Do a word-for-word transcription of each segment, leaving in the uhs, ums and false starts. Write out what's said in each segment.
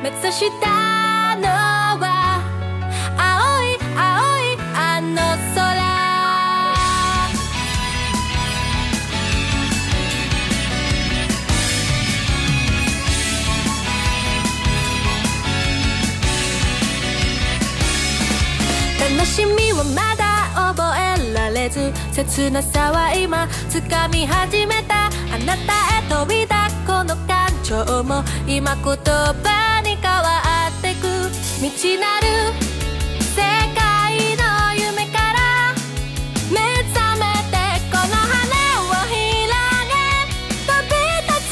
目指したのは青い青いあの空。悲しみはまだ覚えられず、切なさは今掴み始めた。あなたへ飛びだこの感情も今言葉に変わってく。未知なる世界の夢から目覚めてこの羽を広げ飛び立つ。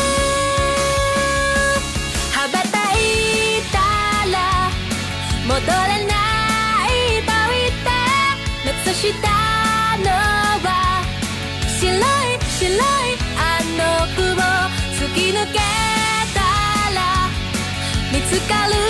羽ばたいたら戻れないと言って目指したのは白い白いあの雲。突き抜けたら見つかる